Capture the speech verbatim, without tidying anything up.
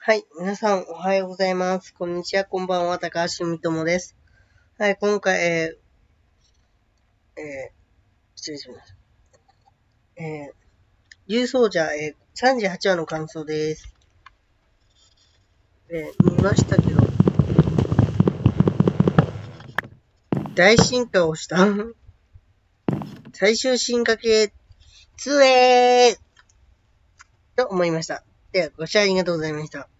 はい。皆さん、おはようございます。こんにちは、こんばんは。高橋みともです。はい。今回、えー、えー、失礼します。えー、竜奏者、えー、さんじゅうはちわの感想です。えー、見ましたけど、大進化をした。最終進化系、つえーと思いました。では、ご視聴ありがとうございました。